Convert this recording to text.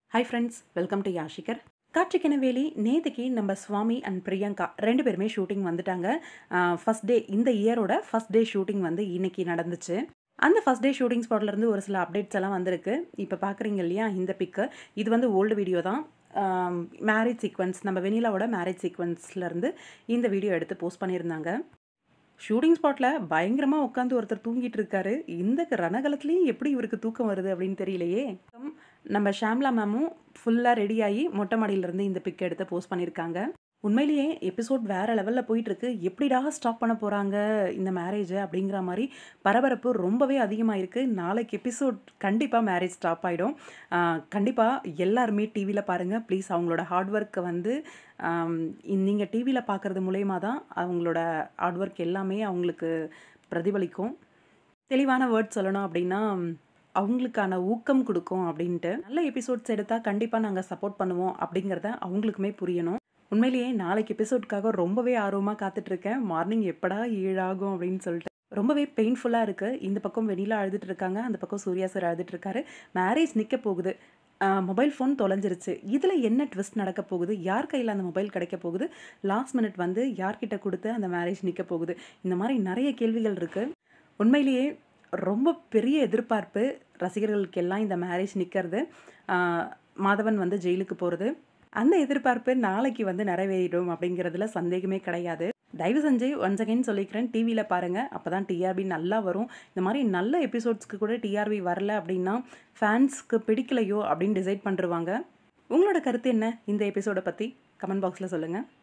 Hi friends, welcome to Yashikar. காட்சிக்கனவேலி நேற்றுக்கு நம்ம சுவாமி and Priyanka 2 பேருமே ஷூட்டிங் வந்துட்டாங்க. ஃபர்ஸ்ட் டே இந்த இயரோட ஃபர்ஸ்ட் டே ஷூட்டிங் வந்து இன்னைக்கு நடந்துச்சு. அந்த ஃபர்ஸ்ட் டே ஷூட்டிங் ஸ்பாட்லேருந்து ஒரு சில அப்டேட்ஸ் எல்லாம் வந்திருக்கு. இப்போ பார்க்குறீங்க இல்லையா இந்த பிக்கு, இது வந்து ஓல்டு வீடியோ தான். மேரேஜ் சீக்வன்ஸ், நம்ம வெனிலாவோட மேரேஜ் சீக்வன்ஸ்லேருந்து இந்த வீடியோ எடுத்து போஸ்ட் பண்ணியிருந்தாங்க. ஷூட்டிங் ஸ்பாட்டில் பயங்கரமாக உட்காந்து ஒருத்தர் தூங்கிட்டு இருக்காரு. இந்த ரணகலத்துலேயும் எப்படி இவருக்கு தூக்கம் வருது அப்படின்னு தெரியலையே. நம்ம ஷாம்லா மேமும் ஃபுல்லாக ரெடியாகி மொட்டை மாடியிலேருந்து இந்த பிக் எடுத்து போஸ்ட் பண்ணியிருக்காங்க. உண்மையிலேயே எபிசோட் வேறு லெவலில் போயிட்டுருக்கு. எப்படிடா ஸ்டாப் பண்ண போகிறாங்க இந்த மேரேஜை அப்படிங்கிற மாதிரி பரபரப்பு ரொம்பவே அதிகமாக இருக்குது. நாளைக்கு எபிசோட் கண்டிப்பாக மேரேஜ் ஸ்டாப் ஆகிடும். கண்டிப்பாக எல்லாருமே டிவியில் பாருங்கள் ப்ளீஸ். அவங்களோட ஹார்ட் ஒர்க்கை வந்து நீங்கள் டிவியில் பார்க்குறது மூலயமா தான் அவங்களோட ஹார்ட் ஒர்க் எல்லாமே அவங்களுக்கு பிரதிபலிக்கும். தெளிவான வேர்ட் சொல்லணும் அப்படின்னா அவங்களுக்கான ஊக்கம் கொடுக்கும் அப்படின்ட்டு. நல்ல எபிசோட்ஸ் எடுத்தால் கண்டிப்பாக நாங்கள் சப்போர்ட் பண்ணுவோம் அப்படிங்கிறத அவங்களுக்குமே புரியணும். உண்மையிலேயே நாளைக்கு எபிசோட்காக ரொம்பவே ஆர்வமாக காத்துட்ருக்கேன். மார்னிங் எப்படா ஈழாகும் அப்படின்னு சொல்லிட்டு ரொம்பவே பெயின்ஃபுல்லாக இருக்குது. இந்த பக்கம் வெனிலா அழுதுட்டு இருக்காங்க, அந்த பக்கம் சூர்யா சார் அழுதுட்டு இருக்காரு. மேரேஜ் நிற்க போகுது, மொபைல் ஃபோன் தொலைஞ்சிருச்சு. இதில் என்ன ட்விஸ்ட் நடக்க போகுது, யார் கையில் அந்த மொபைல் கிடைக்க போகுது, லாஸ்ட் மினிட் வந்து யார்கிட்ட கொடுத்து அந்த மேரேஜ் நிற்க போகுது, இந்த மாதிரி நிறைய கேள்விகள் இருக்குது. உண்மையிலேயே ரொம்ப பெரிய எதிர்பார்ப்பு ரசிகர்களுக்கு எல்லாம் இந்த மேரேஜ் நிற்கிறது, மாதவன் வந்து ஜெயிலுக்கு போகிறது. அந்த எதிர்பார்ப்பு நாளைக்கு வந்து நிறைவேறிடும் அப்படிங்கிறதுல சந்தேகமே கிடையாது. தயவு செஞ்சு ஒன்ஸ் அகைன் சொல்லிக்கிறேன், டிவியில் பாருங்கள், அப்போ தான் டிஆர்பி நல்லா வரும். இந்த மாதிரி நல்ல எபிசோட்ஸ்க்கு கூட டிஆர்பி வரல அப்படின்னா ஃபேன்ஸ்க்கு பிடிக்கலையோ அப்படின்னு டிசைட் பண்ணிருவாங்க. உங்களோட கருத்து என்ன இந்த எபிசோடை பற்றி கமெண்ட் பாக்ஸில் சொல்லுங்கள்.